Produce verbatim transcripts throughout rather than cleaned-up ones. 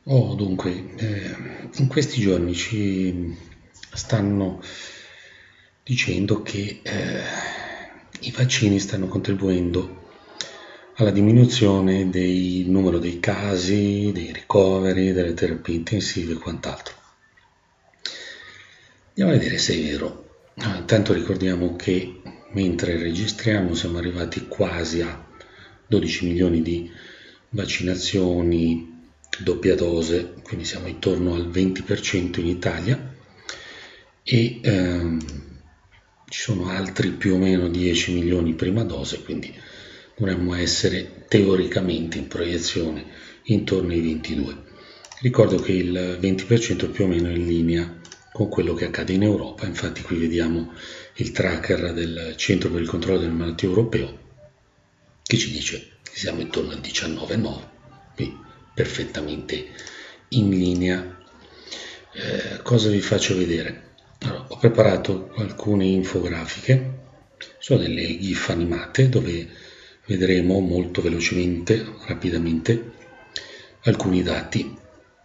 Oh, dunque, eh, in questi giorni ci stanno dicendo che eh, i vaccini stanno contribuendo alla diminuzione del numero dei casi, dei ricoveri, delle terapie intensive e quant'altro. Andiamo a vedere se è vero. Ah, Intanto ricordiamo che mentre registriamo siamo arrivati quasi a dodici milioni di vaccinazioni doppia dose, quindi siamo intorno al venti per cento in Italia e ehm, ci sono altri più o meno dieci milioni prima dose, quindi dovremmo essere teoricamente in proiezione intorno ai ventidue. Ricordo che il venti per cento è più o meno in linea con quello che accade in Europa, infatti qui vediamo il tracker del Centro per il controllo delle malattie europeo che ci dice che siamo intorno al diciannove virgola nove, quindi perfettamente in linea. Eh, cosa vi faccio vedere? Allora, ho preparato alcune infografiche, sono delle GIF animate dove vedremo molto velocemente, rapidamente, alcuni dati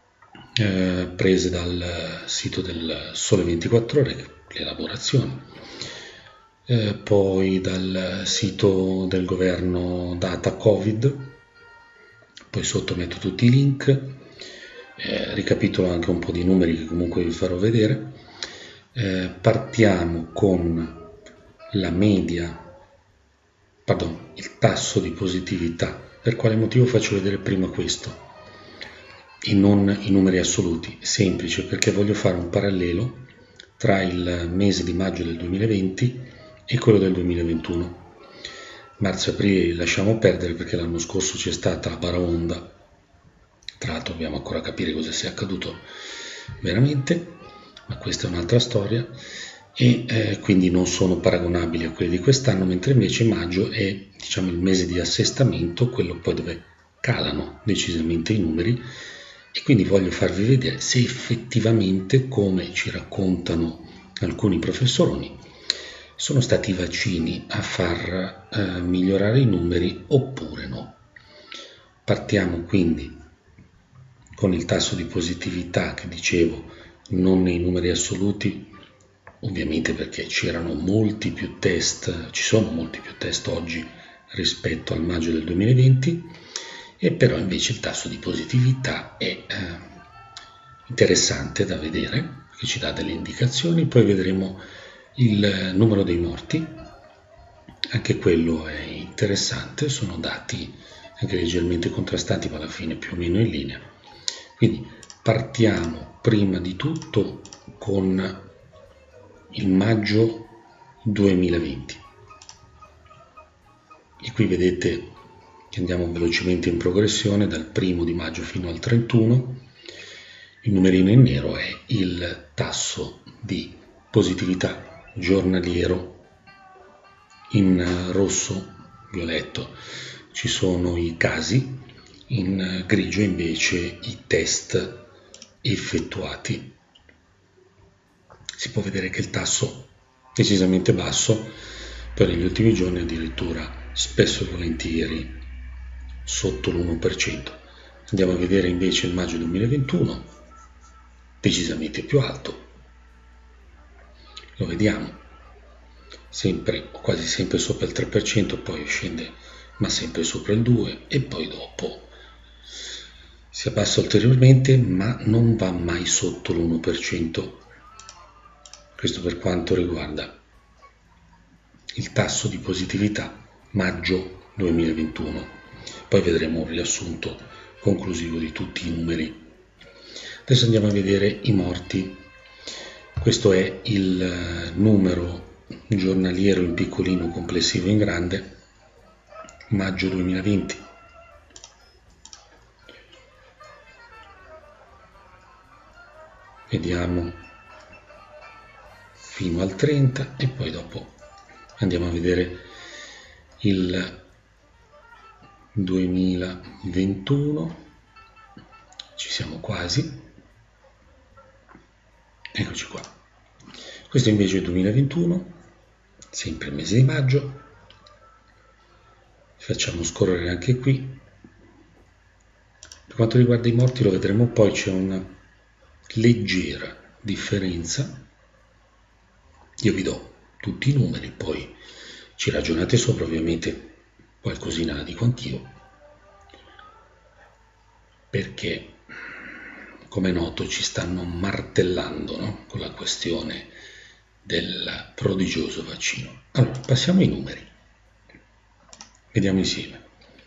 eh, prese dal sito del Sole ventiquattro Ore, l'elaborazione, eh, poi dal sito del governo Data Covid, poi sotto metto tutti i link, eh, ricapitolo anche un po' di numeri che comunque vi farò vedere. Eh, partiamo con la media, pardon, il tasso di positività. Per quale motivo faccio vedere prima questo e non i numeri assoluti? Semplice, perché voglio fare un parallelo tra il mese di maggio del duemilaventi e quello del duemilaventuno. Marzo e aprile li lasciamo perdere perché l'anno scorso c'è stata la baraonda, tra l'altro dobbiamo ancora capire cosa sia accaduto veramente, ma questa è un'altra storia, e eh, quindi non sono paragonabili a quelli di quest'anno, mentre invece maggio è, diciamo, il mese di assestamento, quello poi dove calano decisamente i numeri, e quindi voglio farvi vedere se effettivamente, come ci raccontano alcuni professoroni, sono stati i vaccini a far eh, migliorare i numeri oppure no. Partiamo quindi con il tasso di positività che dicevo, non nei numeri assoluti, ovviamente perché c'erano molti più test, ci sono molti più test oggi rispetto al maggio del duemilaventi, e però invece il tasso di positività è eh, interessante da vedere, che ci dà delle indicazioni. Poi vedremo il numero dei morti, anche quello è interessante, sono dati anche leggermente contrastanti, ma alla fine più o meno in linea. Quindi partiamo prima di tutto con il maggio duemilaventi, e qui vedete che andiamo velocemente in progressione dal primo di maggio fino al trentuno. Il numerino in nero è il tasso di positività giornaliero, in rosso violetto ci sono i casi, in grigio invece i test effettuati. Si può vedere che il tasso è decisamente basso, per negli ultimi giorni addirittura spesso e volentieri sotto l'uno per cento. Andiamo a vedere invece il maggio duemilaventuno, decisamente più alto. Lo vediamo, sempre o quasi sempre sopra il tre per cento, poi scende ma sempre sopra il due per cento e poi dopo si abbassa ulteriormente ma non va mai sotto l'uno per cento. Questo per quanto riguarda il tasso di positività maggio duemilaventuno. Poi vedremo un riassunto conclusivo di tutti i numeri. Adesso andiamo a vedere i morti. Questo è il numero giornaliero in piccolino, complessivo in grande, maggio duemilaventi. Vediamo fino al trenta e poi dopo andiamo a vedere il duemilaventuno, ci siamo quasi, eccoci qua. Questo invece è il duemilaventuno, sempre il mese di maggio. Facciamo scorrere anche qui quanto riguarda i morti lo vedremo poi, c'è una leggera differenza. Io vi do tutti i numeri, poi ci ragionate sopra, ovviamente qualcosina la dico anch'io, perché come è noto ci stanno martellando, no? Con la questione del prodigioso vaccino. Allora, passiamo ai numeri, vediamo insieme.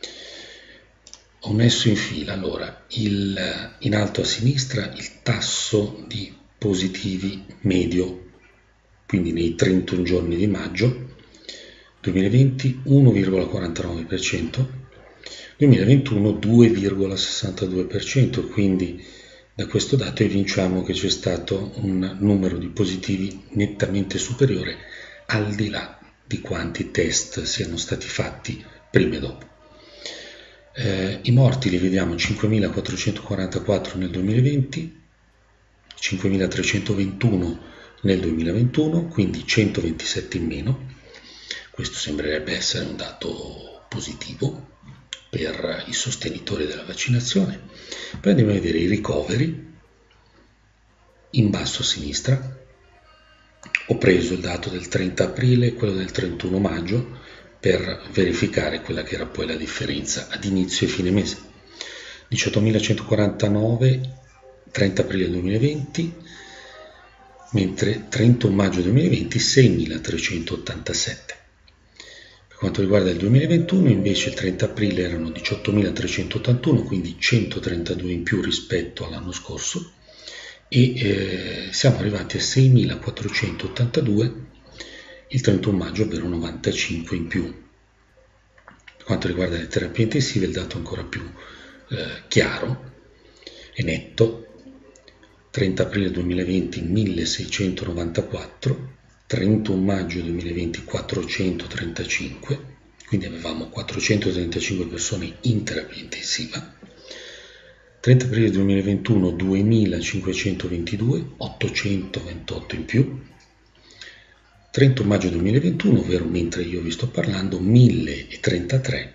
Ho messo in fila, allora, il, in alto a sinistra il tasso di positivi medio, quindi nei trentuno giorni di maggio duemilaventi uno virgola quarantanove per cento, duemilaventuno due virgola sessantadue per cento, quindi da questo dato evinciamo che c'è stato un numero di positivi nettamente superiore, al di là di quanti test siano stati fatti prima e dopo. Eh, I morti li vediamo cinquemilaquattrocentoquarantaquattro nel duemilaventi, cinquemilatrecentoventuno nel duemilaventuno, quindi centoventisette in meno. Questo sembrerebbe essere un dato positivo per i sostenitori della vaccinazione. Poi andiamo a vedere i ricoveri in basso a sinistra. Ho preso il dato del trenta aprile e quello del trentuno maggio per verificare quella che era poi la differenza ad inizio e fine mese. diciottomilacentoquarantanove trenta aprile duemilaventi, mentre trentuno maggio duemilaventi seimilatrecentottantasette. Per quanto riguarda il duemilaventuno invece il trenta aprile erano diciottomilatrecentottantuno, quindi centotrentadue in più rispetto all'anno scorso, e eh, siamo arrivati a seimilaquattrocentottantadue il trentuno maggio, ovvero novantacinque in più. Per quanto riguarda le terapie intensive il dato è ancora più eh, chiaro e netto. trenta aprile duemilaventi milleseicentonovantaquattro, trentuno maggio duemilaventi quattrocentotrentacinque, quindi avevamo quattrocentotrentacinque persone in terapia intensiva. trenta aprile duemilaventuno duemilacinquecentoventidue, ottocentoventotto in più. trentuno maggio duemilaventuno, ovvero mentre io vi sto parlando, milletrentatré,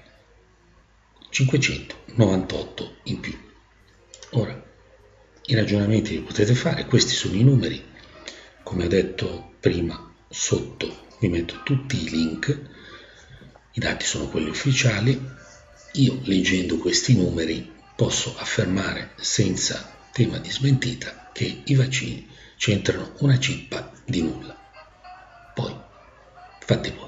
cinquecentonovantotto in più. Ora, i ragionamenti li potete fare, questi sono i numeri, come ho detto prima, sotto vi metto tutti i link, i dati sono quelli ufficiali. Io leggendo questi numeri posso affermare senza tema di smentita che i vaccini c'entrano una cippa di nulla. Poi fate voi.